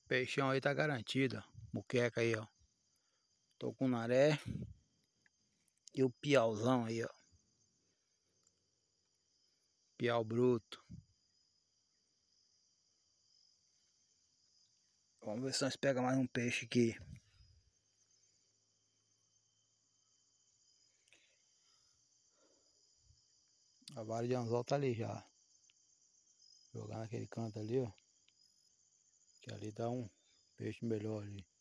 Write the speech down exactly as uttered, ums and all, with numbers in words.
Peixão aí tá garantido, ó. Muqueca aí, ó. Tucunaré. E o piauzão aí, ó. Piau bruto. Vamos ver se nós pegamos mais um peixe aqui. A vara de anzol tá ali já. Jogar naquele canto ali, ó. Que ali dá um peixe melhor ali.